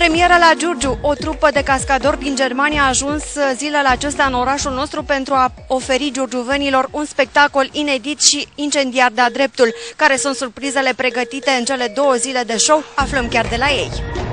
Premieră la Giurgiu. O trupă de cascadori din Germania a ajuns zilele acestea în orașul nostru pentru a oferi giurgiuvenilor un spectacol inedit și incendiar de-a dreptul. Care sunt surprizele pregătite în cele 2 zile de show? Aflăm chiar de la ei.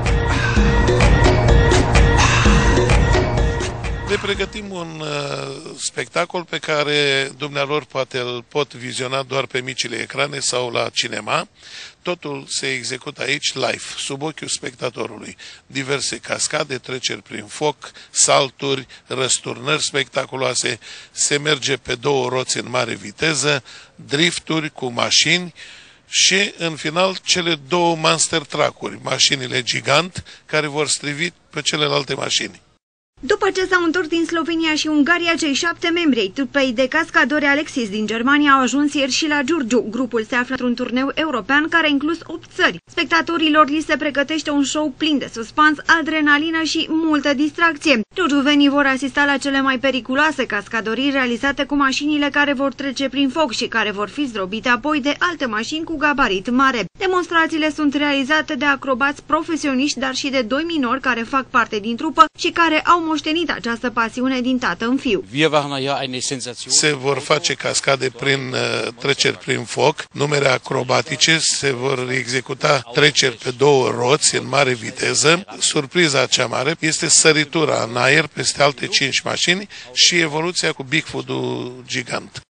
Ne pregătim un spectacol pe care dumnealor poate îl pot viziona doar pe micile ecrane sau la cinema. Totul se execută aici live, sub ochiul spectatorului. Diverse cascade, treceri prin foc, salturi, răsturnări spectaculoase, se merge pe 2 roți în mare viteză, drifturi cu mașini și, în final, cele 2 monster truck-uri, mașinile gigant, care vor strivi pe celelalte mașini. După ce s-au întors din Slovenia și Ungaria, cei 7 membri ai trupei de cascadori Alexis din Germania au ajuns ieri și la Giurgiu. Grupul se află într-un turneu european care a inclus 8 țări. Spectatorilor li se pregătește un show plin de suspans, adrenalină și multă distracție. Giurgiuvenii vor asista la cele mai periculoase cascadorii realizate cu mașinile care vor trece prin foc și care vor fi zdrobite apoi de alte mașini cu gabarit mare. Demonstrațiile sunt realizate de acrobați profesioniști, dar și de 2 minori care fac parte din trupă și care au moștenit această pasiune din tată în fiu. Se vor face cascade prin treceri prin foc, numere acrobatice, se vor executa treceri pe 2 roți în mare viteză. Surpriza cea mare este săritura în aer peste alte 5 mașini și evoluția cu Bigfoot-ul gigant.